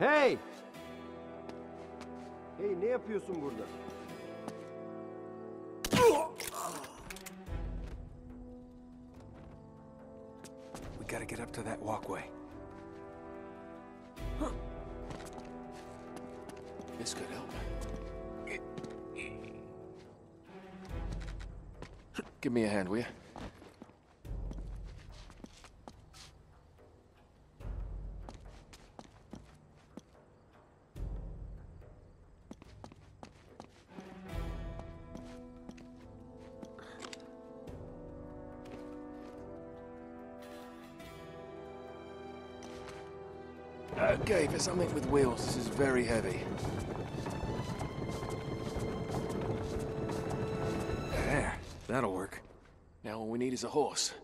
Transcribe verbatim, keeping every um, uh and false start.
Hey! Hey, ne yapıyorsun burada? We gotta get up to that walkway. This could help. Give me a hand, will you? Okay, for something with wheels, this is very heavy. There, that'll work. Now all we need is a horse.